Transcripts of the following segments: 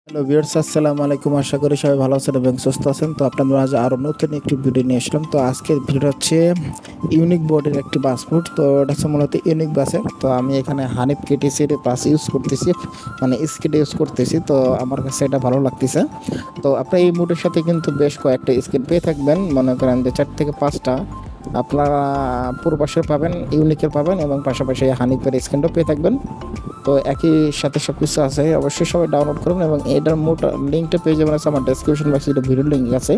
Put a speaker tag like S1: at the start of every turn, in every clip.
S1: Hello viewers, আসসালামু আলাইকুম। আশা করি সবাই ভালো আছেন এবং সুস্থ আছেন। তো আপনাদের মাঝে আরও নতুন একটি ভিডিও নিয়ে আসলাম। তো আজকের ভিডিওটা হচ্ছে ইউনিক বোর্ডের একটি পাসপোর্ট। তো এটা হচ্ছে মূলত ইউনিক বাসের। তো আমি এখানে হানিফ কেটিসির বাস ইউজ করতেছি, মানে স্কিড ইউজ করতেছি। তো আমার কাছে এটা ভালো লাগতেছে। তো আপনার এই মোডের সাথে কিন্তু বেশ কয়েকটা স্কিন পেয়ে থাকবেন, মনে করেন যে 4 থেকে 5টা আপনারা পূর্বাসের পাবেন, ইউনিকের পাবেন এবং পাশাপাশি হানিফের স্কিনটাও পেয়ে থাকবেন। তো একই সাথে সব কিছু আছে, অবশ্যই সবাই ডাউনলোড করবেন এবং এটার মোট লিঙ্কটা পেয়ে যাবেন আছে আমার ডেসক্রিপশন বক্সে, এটা ভিডিও লিঙ্ক আছে।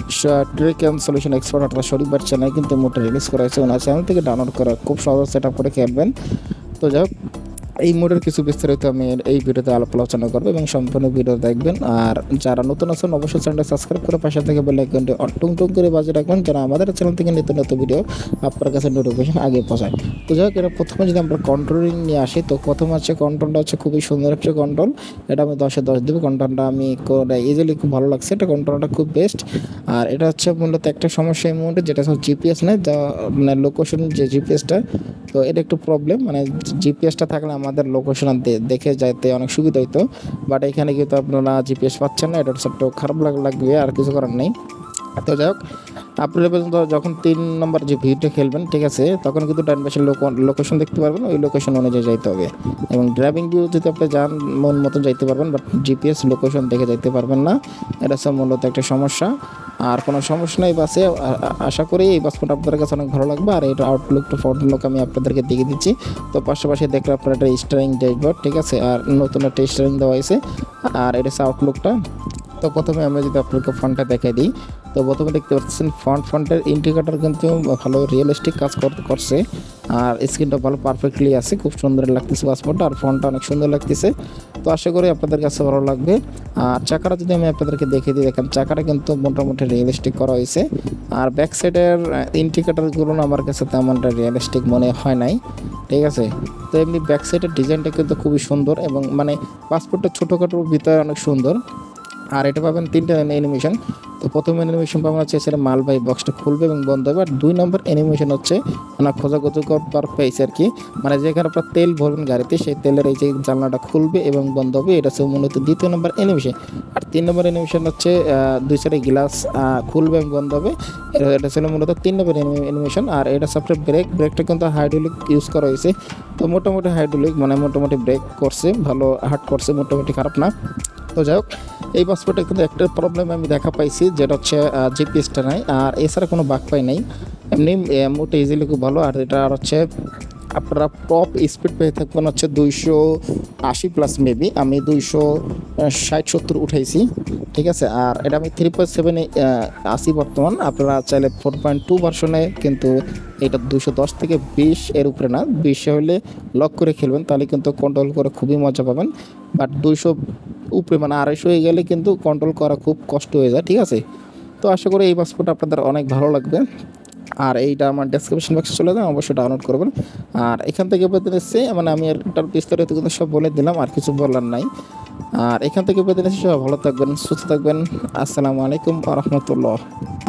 S1: ট্রেক অ্যান্ড সলিউশন এক্সপার্ট অর্থাৎ শরীফবার চ্যানেল কিন্তু মোটটা রিলিজ করা হয়েছে, ওনার চ্যানেল থেকে ডাউনলোড করা খুব সহজ সেট আপ করে খেলবেন। তো যাই হোক, এই মোডের কিছু বিস্তারিত আমি এই ভিডিওতে আলোচনা করবো এবং সম্পূর্ণ ভিডিও দেখবেন। আর যারা নতুন আছেন অবশ্যই চ্যানেলটা সাবস্ক্রাইব করে পাশে থেকে বেল আইকনটি টুং টুং করে বাজিয়ে রাখবেন, যারা আমাদের চ্যানেল থেকে নিত্য নতুন ভিডিও আপনার কাছে নোটিফিকেশন আগে পৌঁছায়। তো যাই হোক, এটা প্রথমে যদি আমরা কন্ট্রোলিং নিয়ে আসি, তো প্রথমে হচ্ছে কন্ট্রোলটা হচ্ছে খুবই সুন্দর একটা কন্ট্রোল। এটা আমি 10-এ 10 দেবো। কন্ট্রোলটা আমি ইজিলি খুব ভালো লাগছে, এটা কন্ট্রোলটা খুব বেস্ট। আর এটা হচ্ছে মূলত একটা সমস্যা এই মুহূর্তে, যেটা হচ্ছে জিপিএস নেই, যা মানে লোকেশন যে জিপিএসটা, তো এটা একটু প্রবলেম। মানে জিপিএসটা থাকলে আমাদের লোকেশন দেখে যাইতে অনেক সুবিধা হইতো, বাট এখানে কিন্তু আপনারা জিপিএস পাচ্ছেন না, এটা হচ্ছে একটু খারাপ লাগবে, আর কিছু করার নেই। তো যাই হোক, আপনারা পর্যন্ত যখন 3 নম্বর যে ভিউটা খেলবেন, ঠিক আছে, তখন কিন্তু ডান পাশের লোকেশন দেখতে পারবেন, ওই লোকেশন অনুযায়ী যাইতে হবে। এবং ড্রাইভিং ভিউ যদি আপনি যান মন মতন যাইতে পারবেন, বাট জিপিএস লোকেশন দেখে যাইতে পারবেন না, এটা হচ্ছে মূলত একটা সমস্যা। আর কোনো সমস্যা নেই বাসে। আশা করি এই বাসটা আপনাদের কাছে অনেক ভালো লাগবে। আর এটা আউটলুকটা ফ্রন্টলুক আমি আপনাদেরকে দেখিয়ে দিচ্ছি। তো পাশাপাশি দেখলে আপনারা একটা স্টারিং ড্যাশবোর্ড, ঠিক আছে, আর নতুন একটা স্টারিং দেওয়া হয়েছে। আর এটা হচ্ছে আউটলুকটা। তো প্রথমে আমরা যদি আপনাকে ফ্রন্টটা দেখাই দিই, তো প্রথমে দেখতে পাচ্ছেন ফ্রন্টের ইন্ডিকেটার কিন্তু ভালো রিয়েলিস্টিক কাজ করছে। আর স্ক্রিনটা ভালো পারফেক্টলি আছে, খুব সুন্দর লাগতেছে পাসপোর্টটা, আর ফ্রন্টটা অনেক সুন্দর লাগতেছে। তো আশা করি আপনাদের কাছে ভালো লাগবে। আর চাকাটা যদি আমি আপনাদেরকে দেখিয়ে দিই, দেখেন চাকাটা কিন্তু মোটামুটি রিয়েলিস্টিক করা হয়েছে। আর ব্যাক সাইডের ইন্ডিকেটারগুলো আমার কাছে তেমনটা রিয়েলিস্টিক মনে হয় নাই, ঠিক আছে। তো এমনি ব্যাক সাইডের ডিজাইনটা কিন্তু খুবই সুন্দর এবং মানে পাসপোর্টটা ছোটোখাটোর ভিতরে অনেক সুন্দর। আর এটা পাবেন 3টা অ্যানিমেশন। তো প্রথম অ্যানিমেশন পাবেন হচ্ছে সেটা মালবাহী বক্সটা খুলবে এবং বন্ধ হবে। আর 2 নম্বর অ্যানিমেশন হচ্ছে মানে খোঁজাখুঁজি করার পেয়েছে আর কি, মানে যেখানে আপনার তেল ভরবেন গাড়িতে, সেই তেলের এই যে জানলাটা খুলবে এবং বন্ধ হবে, এটা হচ্ছে মূলত 2য় নম্বর অ্যানিমেশন। আর 3 নম্বর অ্যানিমেশন হচ্ছে 2 সাইডে গ্লাস খুলবে এবং বন্ধ হবে, এটা ছিল মূলত 3 নম্বর অ্যানিমেশন। আর এটা সফটওয়্যার ব্রেকটা কিন্তু হাইড্রোলিক ইউজ করা হয়েছে। তো মোটামুটি হাইড্রোলিক মানে মোটামুটি ব্রেক করছে, ভালো হার্ড করছে, মোটামুটি খারাপ না। তো যাই হোক, এই পাসপোর্টে কিন্তু একটা প্রবলেম আমি দেখা পাইছি, যেটা হচ্ছে জিপিএসটা নাই, আর এছাড়া কোনো বাগ পাই নাই। এমনি মোটে ইজিলি খুব ভালো। আর এটা আর হচ্ছে আপনারা টপ স্পিড পেয়ে থাকবেন হচ্ছে 280+ মেবি, আমি 260-70 উঠাইছি, ঠিক আছে। আর এটা আমি 3.7-এ আসি বর্তমান। আপনারা চাইলে 4.2 ভার্সনে কিন্তু এটা 210 থেকে 20 এর উপরে না, 20 হলে লক করে খেলবেন, তাহলে কিন্তু কন্ট্রোল করে খুবই মজা পাবেন। বাট 200 উপরে মানে 250 হয়ে গেলে কিন্তু কন্ট্রোল করা খুব কষ্ট হয়ে যায়, ঠিক আছে। তো আশা করি এই পাসপোর্ট আপনাদের অনেক ভালো লাগবে। আর এইটা আমার ডেসক্রিপশন বক্সে চলে যান, অবশ্যই ডাউনলোড করবেন। আর এখান থেকে বেতন এসছে, মানে আমি এটার বিস্তারিত কিন্তু সব বলে দিলাম, আর কিছু বলার নাই। আর এখান থেকে বেতন এসে সবাই ভালো থাকবেন, সুস্থ থাকবেন। আসসালামু আলাইকুম ওয়া রাহমাতুল্লাহ।